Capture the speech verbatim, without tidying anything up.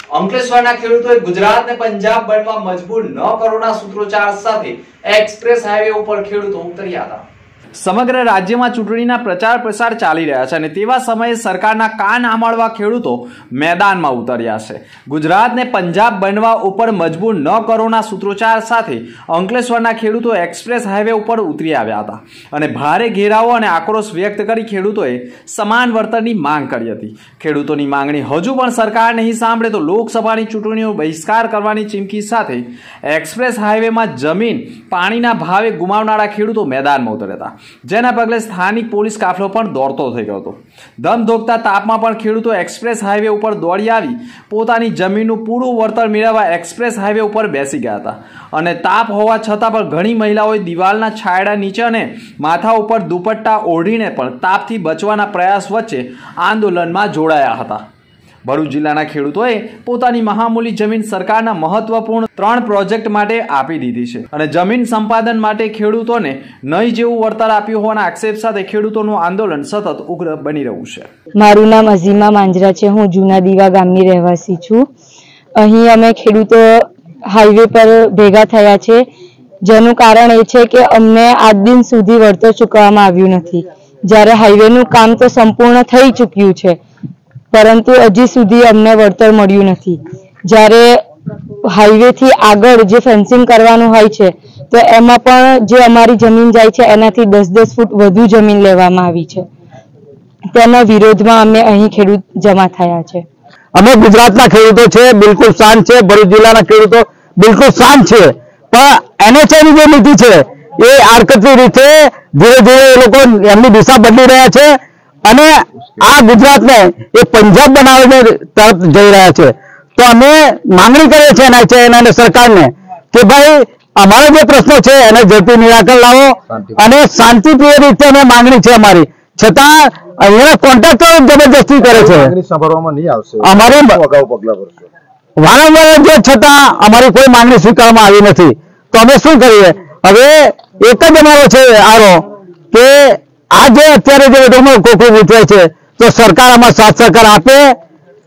અંકલેશ્વરના ખેડૂતોએ ગુજરાત ને પંજાબ બનવા મજબૂર ન કરોના સૂત્રોચ્ચાર સાથે એક્સપ્રેસ હાઈવે ઉપર ખેડૂતો ઉતર્યા હતા। સમગ્ર રાજ્યમાં ચૂંટણીના પ્રચાર પ્રસાર ચાલી રહ્યા છે અને તેવા સમયે સરકારના કાન આંબળવા ખેડૂતો મેદાનમાં ઉતર્યા છે। ગુજરાતને પંજાબ બનવા ઉપર મજબૂર ન કરોના સૂત્રોચ્ચાર સાથે અંકલેશ્વરના ખેડૂતો એક્સપ્રેસ હાઈવે ઉપર ઉતરી આવ્યા હતા અને ભારે ઘેરાવો અને આક્રોશ વ્યક્ત કરી ખેડૂતોએ સમાન વળતરની માંગ કરી હતી। ખેડૂતોની માંગણી હજુ પણ સરકાર નહીં સાંભળે તો લોકસભાની ચૂંટણીનો બહિષ્કાર કરવાની ચીમકી સાથે એક્સપ્રેસ હાઈવેમાં જમીન પાણીના ભાવે ગુમાવનારા ખેડૂતો મેદાનમાં ઉતર્યા હતા, જેના પગલે સ્થાનિક પોલીસ કાફલો પણ દોડતો થઈ ગયો હતો। ધમધોકતા તાપમાં પણ ખેડૂતો એક્સપ્રેસ હાઈવે ઉપર દોડી આવી પોતાની જમીનનું પૂરું વળતર મેળવવા એક્સપ્રેસ હાઈવે ઉપર બેસી ગયા હતા અને તાપ હોવા છતાં પણ ઘણી મહિલાઓએ દિવાલના છાંયડા નીચે અને માથા ઉપર દુપટ્ટા ઓઢીને પણ તાપથી બચવાના પ્રયાસ વચ્ચે આંદોલનમાં જોડાયા હતા। ભરૂચ જિલ્લાના ખેડૂતોએ પોતાની મહામૂલી જમીન સરકારના મહત્વપૂર્ણ ત્રણ પ્રોજેક્ટ માટે આપી દીધી છે અને જમીન સંપાદન માટે ખેડૂતોને નહીં જેવું વળતર આપ્યું હોવાના આક્ષેપ સાથે ખેડૂતોનું આંદોલન સતત ઉગ્ર બની રહ્યું છે। મારું નામ અઝીમા માંજરા છે, હું જૂના દીવા ગામની રહેવાસી છું। અહીં અમે ખેડૂતો હાઈવે પર ભેગા થયા છે, જેનું કારણ એ છે કે અમને આજ દિન સુધી વળતર ચૂકવવામાં આવ્યું નથી। જ્યારે હાઈવેનું કામ તો સંપૂર્ણ થઈ ચૂક્યું છે પરંતુ હજી સુધી અમને વળતર મળ્યું નથી। જ્યારે હાઈવે થી આગળ જે ફેન્સિંગ કરવાનું હોય છે તો એમાં પણ જે અમારી જમીન જાય છે એનાથી દસ દસ ફૂટ વધુ જમીન લેવામાં આવી છે। તેના વિરોધમાં અમે અહીં ખેડૂત જમા થયા છે। અમે ગુજરાતના ખેડૂતો છે, બિલકુલ શાંત છે। ભરૂચ જિલ્લાના ખેડૂતો બિલકુલ શાંત છે, પણ એનએચએની જે નીતિ છે એ આડકતરી રીતે ધીરે ધીરે એ લોકો એમની દિશા બદલી રહ્યા છે અને આ ગુજરાતને એ પંજાબ બનાવીને તરફ જઈ રહ્યા છે। તો અમે માંગણી કરીએ છીએ એના અને સરકારને કે ભાઈ અમારા જે પ્રશ્નો છે એને ઝડપી નિરાકરણ લાવો અને શાંતિપ્રિય રીતે અમે માંગણી છે અમારી, છતાં અહીંયા કોન્ટ્રાક્ટરો જબરદસ્તી કરે છે। અમારે વારંવાર જે છતાં અમારી કોઈ માંગણી સ્વીકારવામાં આવી નથી। તો અમે શું કરીએ? હવે એક જ અમારો છે આરો કે આ જે અત્યારે જે કોકો ગુંચવાય છે તો સરકાર આમાં સાથ સહકાર આપે